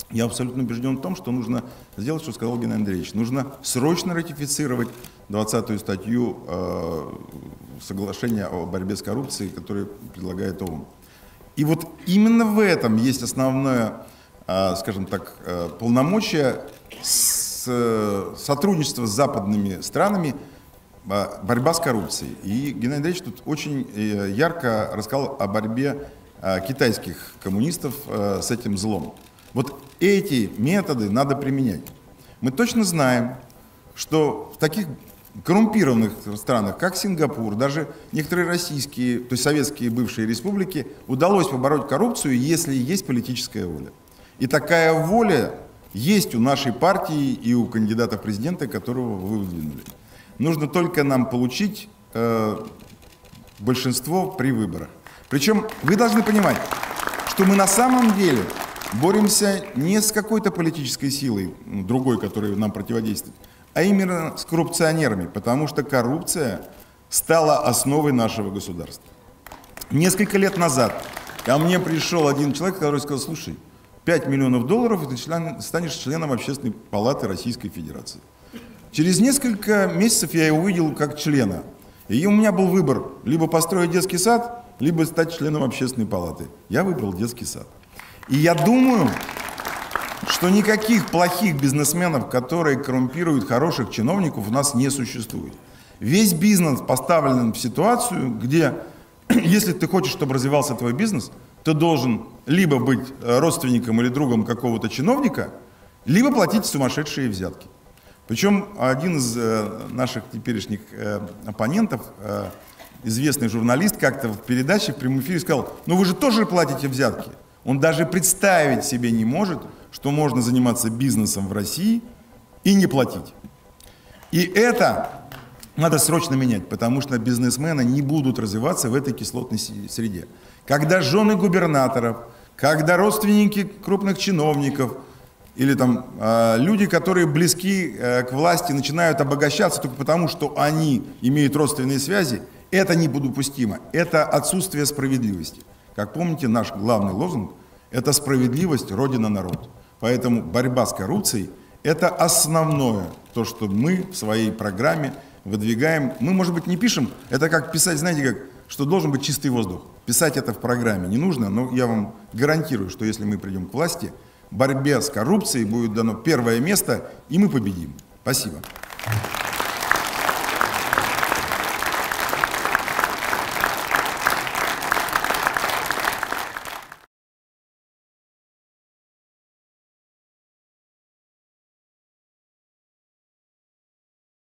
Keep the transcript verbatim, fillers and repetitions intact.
Я абсолютно убежден в том, что нужно сделать, что сказал Геннадий Андреевич. Нужно срочно ратифицировать двадцатую статью э, соглашения о борьбе с коррупцией, которое предлагает ООН. И вот именно в этом есть основное, э, скажем так, э, полномочие с, э, сотрудничества с западными странами, э, борьба с коррупцией. И Геннадий Андреевич тут очень э, ярко рассказал о борьбе э, китайских коммунистов э, с этим злом. Вот эти методы надо применять. Мы точно знаем, что в таких коррумпированных странах, как Сингапур, даже некоторые российские, то есть советские бывшие республики, удалось побороть коррупцию, если есть политическая воля. И такая воля есть у нашей партии и у кандидата в президенты, которого вы выдвинули. Нужно только нам получить э, большинство при выборах. Причем вы должны понимать, что мы на самом деле боремся не с какой-то политической силой, другой, которая нам противодействует, а именно с коррупционерами, потому что коррупция стала основой нашего государства. Несколько лет назад ко мне пришел один человек, который сказал: слушай, пять миллионов долларов, и ты член, станешь членом Общественной палаты Российской Федерации. Через несколько месяцев я его увидел как члена. И у меня был выбор: либо построить детский сад, либо стать членом Общественной палаты. Я выбрал детский сад. И я думаю, что никаких плохих бизнесменов, которые коррумпируют хороших чиновников, у нас не существует. Весь бизнес поставлен в ситуацию, где, если ты хочешь, чтобы развивался твой бизнес, ты должен либо быть родственником или другом какого-то чиновника, либо платить сумасшедшие взятки. Причем один из наших теперешних оппонентов, известный журналист, как-то в передаче в прямом эфире сказал: ну вы же тоже платите взятки. Он даже представить себе не может, что можно заниматься бизнесом в России и не платить. И это надо срочно менять, потому что бизнесмены не будут развиваться в этой кислотной среде. Когда жены губернаторов, когда родственники крупных чиновников или там э, люди, которые близки э, к власти, начинают обогащаться только потому, что они имеют родственные связи, это недопустимо. Это отсутствие справедливости. Как помните, наш главный лозунг – это справедливость, Родина, народ. Поэтому борьба с коррупцией – это основное, то, что мы в своей программе выдвигаем. Мы, может быть, не пишем, это как писать, знаете, как, что должен быть чистый воздух. Писать это в программе не нужно, но я вам гарантирую, что если мы придем к власти, борьбе с коррупцией будет дано первое место, и мы победим. Спасибо.